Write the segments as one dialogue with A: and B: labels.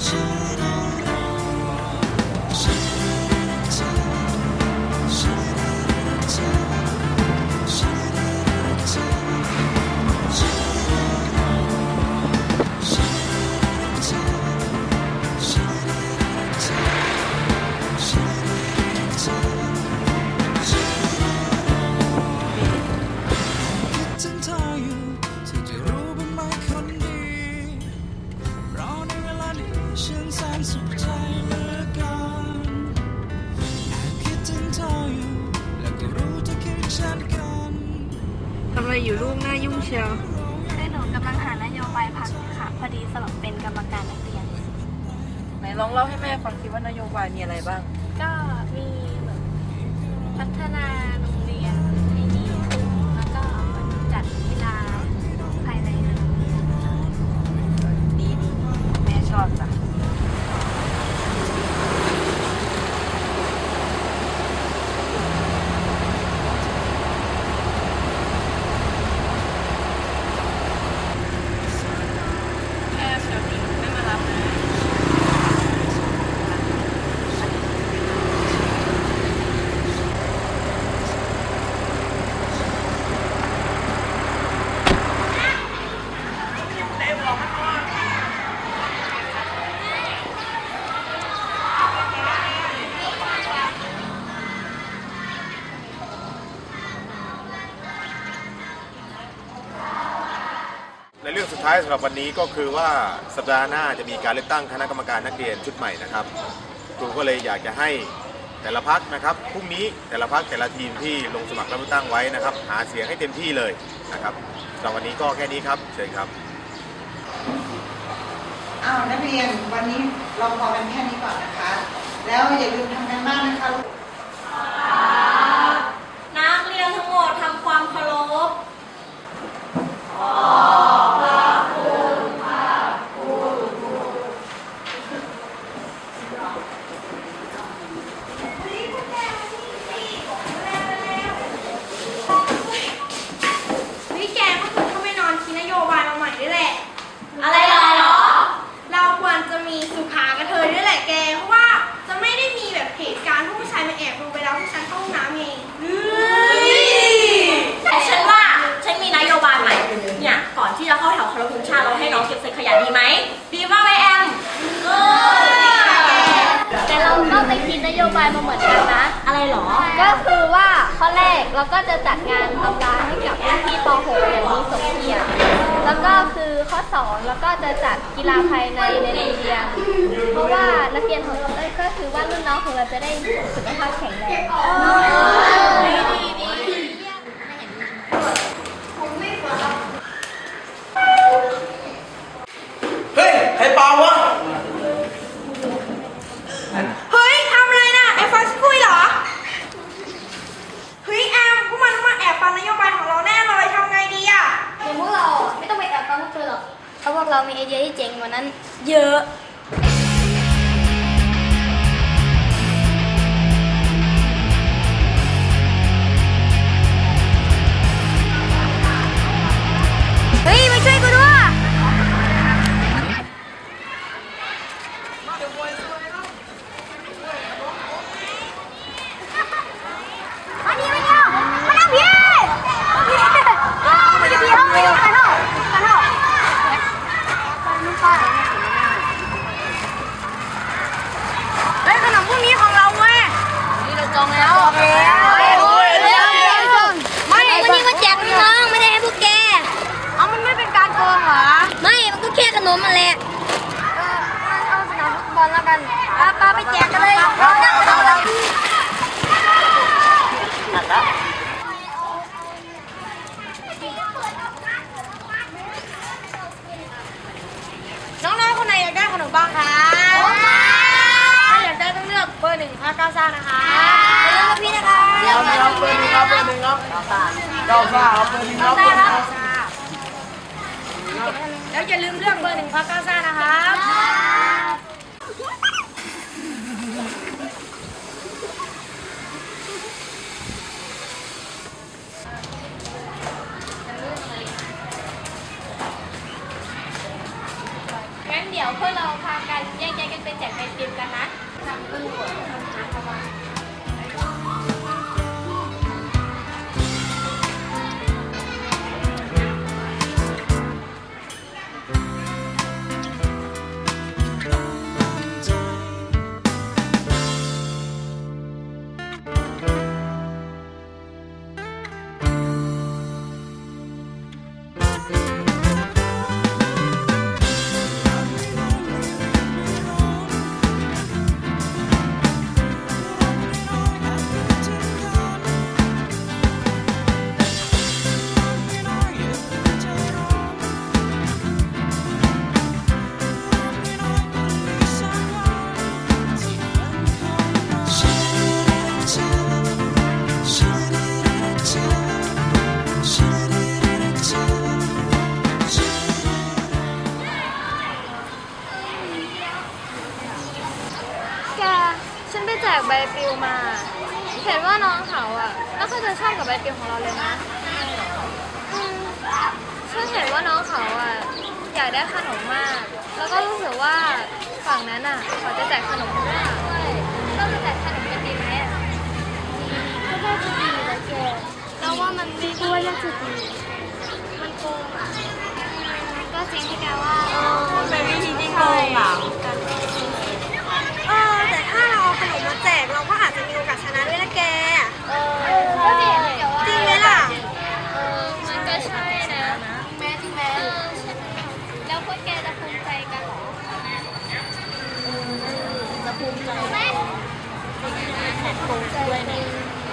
A: ทำอะไรอยู่ลูกหน้ายุ่งเชียว
B: หนูกำลังหานโยบายพักค่ะพอดีสมัครเป็นกรรมการนักเรียน
A: ไหนลองเล่าให้แม่ฟังสิว่านโยบายมีอะไรบ้าง
B: ก็มีแบบพัฒนาโรงเรียนให้ดีขึ้นแล้วก็จัดกีฬาภายในโรงเรียน
A: ดีแม่ชอบจ้ะ
C: ในเรื่องสุดท้ายสำหรับวันนี้ก็คือว่าสัปดาห์หน้าจะมีการเลือกตั้งคณะกรรมการนักเรียนชุดใหม่นะครับครูก็เลยอยากจะให้แต่ละพรรคนะครับพรุ่งนี้แต่ละพรรคแต่ละทีมที่ลงสมัครรับเลือกตั้งไว้นะครับหาเสียงให้เต็มที่เลยนะครับสำหรับวันนี้ก็แค่นี้ครับเชิญครับ
D: นักเรียนวันนี้เราพอกันแค่นี้ก่อนนะคะแล้วอย่าลืมทำกันบ้านนะคะ
B: นักเรียนทั้งหมดทำความเคารพ
E: อะไรหรอเราควรจะมีสุขากระเทยด้วยแหละแกเพราะว่าจะไม่ได้มีแบบเหตุการณ์ผู้ชายมาแอบดูเวลาผู้ชายเข้าห้องน้ำไง
B: แต่ฉันว่าฉันมีนโยบายใหม่เนี่ยก่อนที่จะเข้าแถวเคารพธงชาติเราให้น้องเก็บเศษขยะดีไหมดีมากไหมแอมแต่เราก็ไปคิดนโยบายมาเหมือนกันนะอะไรหรอก็คือว่าข้อแรกเราก็จะจัดงานตำราให้กับรุ่นพี่ป .6 อย่างมีสมเกียรติแล้วก็คือข้อ2แล้วก็จะจัดกีฬาภายในโรงเรียนเพราะว่านักเรียนของเราก็คือว่ารุ่นน้องของเราจะได้สุขภาพแข็งแรงดี
F: เฮ้ยใครเปล่าวะ
E: เฮ้ยทำอะไรน่ะแอบฟังคุยเหรอเฮ้ยแอมพวกมันมาแอบฟังนโยบายของเราแน่เลยทำไงดีอ่ะ
B: พวกเราไม่ต้องไปแอบฟังพวกเธอหรอกเพราะพวกเรามีไอเดียที่เจ๋งกว่านั้นเยอะเฮ้ยมาช่วยกูด้วยมาแหละเอาสนามฟุตบอลแล้วกันปาไปแจกกันเลยน้องๆคนไหนอยากได้ขนมบ้างคะถ้าอยากได้ต้องเลือกเบอร์1 พรรคก้าวซ่านะคะเลือกพี่นะคะ
F: เดี๋ยวเบอร์ 1ครับเบอร์ 1ครับก้าวซ่าครับเบอร์ 1ครับ
E: แล้วอย่าลืมเลือกเบอร์1 พรรคก้าวซ่านะครับงั้น
B: เดี๋ยวพวกเราพากันแยกกันไปแจกไอติมกันนะทำตู้ทำหาเข้ามาฉันไปแจกใบปลิวมา เห็นว่าน้องเขาอ่ะแล้วก็จะชอบกับใบปลิวของเราเลยนะฉันเห็นว่าน้องเขาอ่ะอยากได้ขนมมาก แล้วก็รู้สึกว่าฝั่งนั้นอ่ะเขาจะแจกขนมด้วยเราจะแจกขนมกันดีไหมอ่ะก็ได้จะดีนะแกเราว่ามันไม่ดีว่าน่าจะดีมันโกงอ่ะก็จริงที่แกว่า
A: มันเป็นวิธีที่โกงอ่ะ
E: แต่ถ้าเราเอาขนมมาแจกเราก็อาจจะมีโอกาสชนะด้วยนะแก
B: ก็จริงแต่ว่า
E: จริงไหมล่ะ
B: มันก็ใช่นะแม่จริงไหมแล้วพวกแกจะภูมิใจกันเหรอจะภูมิใจไหมภูมิใจเลยนี่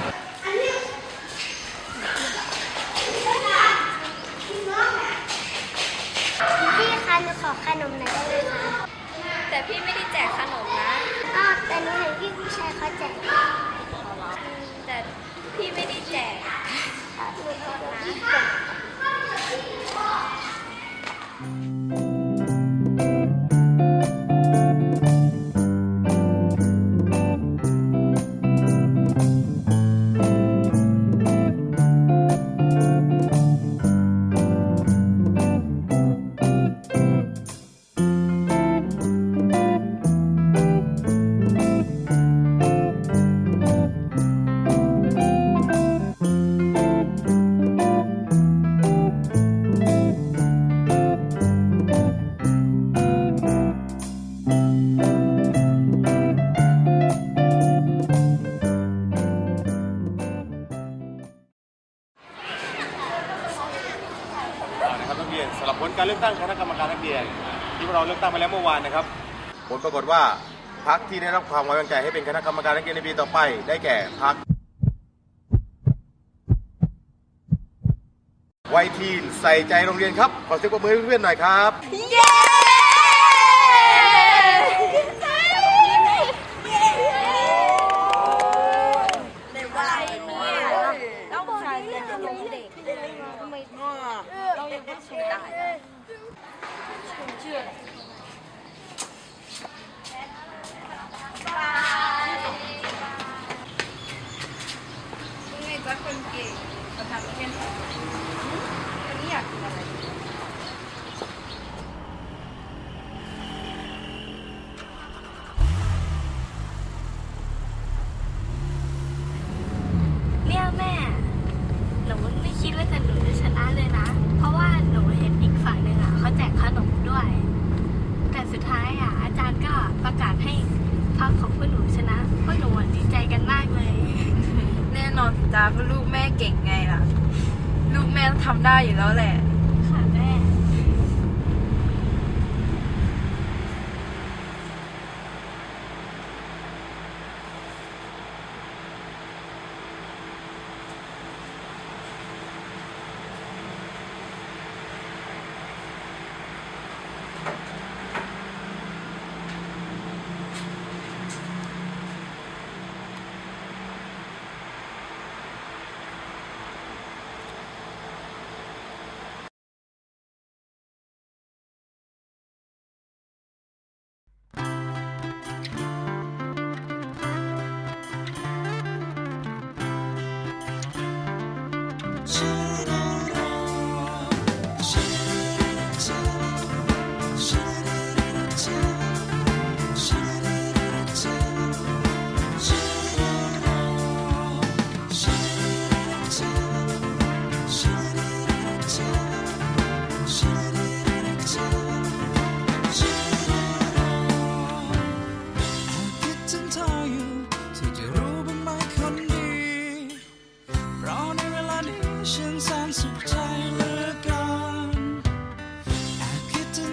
G: พี่คะหนูขอขนมหน่อยได้ไหมคะ
B: แต่พี่ไม่ได้แจกขนมนะ
G: แต่หนูเห็นพี่ผู้ชายเขาแจก
B: แต่พี่ไม่ได้แจกหนูโทษนะ
C: นะครับนักเรียนสำหรับผลการเลือกตั้งคณะกรรมการนักเรียนที่เราเลือกตั้งไปแล้วเมื่อวานนะครับผลปรากฏว่าพรรคที่ได้รับความไว้วางใจให้เป็นคณะกรรมการนักเรียนในปีต่อไปได้แก่พรรควัยทีนใส่ใจโรงเรียนครับขอเสียงปรบมือให้เพื่อนๆหน่อยครับ
E: เย้
B: เนี่ยแม่ หนูไม่คิดว่าหนูจะชนะเลยนะ เพราะว่าหนูเห็นอีกฝั่งหนึ่งอ่ะเขาแจกขนมด้วย แต่สุดท้ายอ่ะอาจารย์ก็ประกาศให้พรรคของพวกหนูชนะพวกหนูดีใจกันมากเลย
A: แน่นอนสิจ้าเพราะลูกแม่เก่งไงล่ะ ลูกแม่ต้องทำได้อยู่แล้วแหละ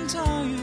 H: tell you